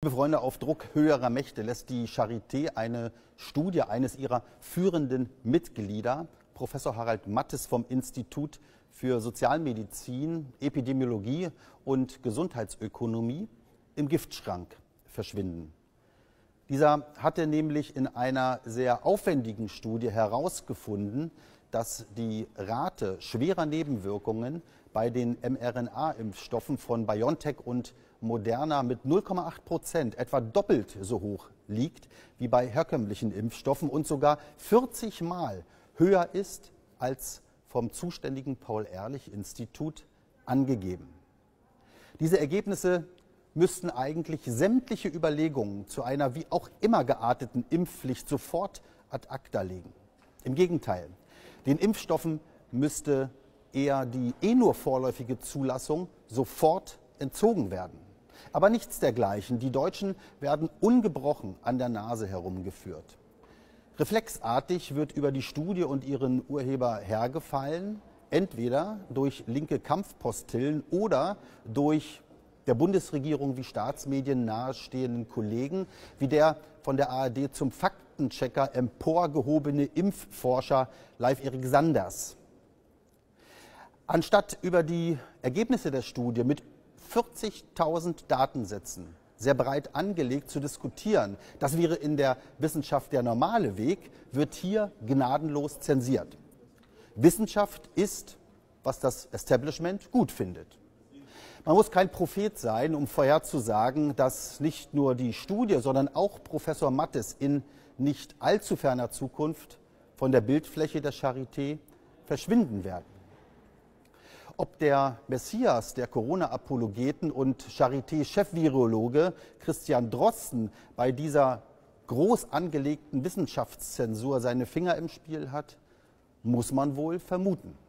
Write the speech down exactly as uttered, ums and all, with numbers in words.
Liebe Freunde, auf Druck höherer Mächte lässt die Charité eine Studie eines ihrer führenden Mitglieder, Professor Harald Mattes vom Institut für Sozialmedizin, Epidemiologie und Gesundheitsökonomie, im Giftschrank verschwinden. Dieser hatte nämlich in einer sehr aufwendigen Studie herausgefunden, dass die Rate schwerer Nebenwirkungen bei den mRNA-Impfstoffen von BioNTech und Moderna mit null Komma acht Prozent etwa doppelt so hoch liegt wie bei herkömmlichen Impfstoffen und sogar vierzig Mal höher ist als vom zuständigen Paul-Ehrlich-Institut angegeben. Diese Ergebnisse müssten eigentlich sämtliche Überlegungen zu einer wie auch immer gearteten Impfpflicht sofort ad acta legen. Im Gegenteil, den Impfstoffen müsste eher die eh nur vorläufige Zulassung sofort entzogen werden. Aber nichts dergleichen. Die Deutschen werden ungebrochen an der Nase herumgeführt. Reflexartig wird über die Studie und ihren Urheber hergefallen, entweder durch linke Kampfpostillen oder durch der Bundesregierung wie Staatsmedien nahestehenden Kollegen, wie der von der A R D zum Faktenchecker emporgehobene Impfforscher Leif-Erik Sanders. Anstatt über die Ergebnisse der Studie mit vierzigtausend Datensätzen sehr breit angelegt zu diskutieren, das wäre in der Wissenschaft der normale Weg, wird hier gnadenlos zensiert. Wissenschaft ist, was das Establishment gut findet. Man muss kein Prophet sein, um vorherzusagen, dass nicht nur die Studie, sondern auch Professor Mattes in nicht allzu ferner Zukunft von der Bildfläche der Charité verschwinden werden. Ob der Messias der Corona-Apologeten und Charité-Chefvirologe Christian Drosten bei dieser groß angelegten Wissenschaftszensur seine Finger im Spiel hat, muss man wohl vermuten.